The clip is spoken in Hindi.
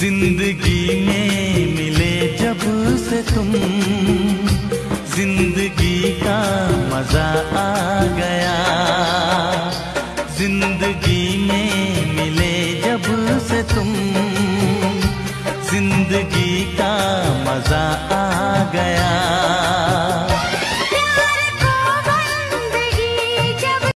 जिंदगी में मिले जब से तुम, जिंदगी का मजा आ गया। जिंदगी में मिले जब से तुम, जिंदगी का मजा आ गया।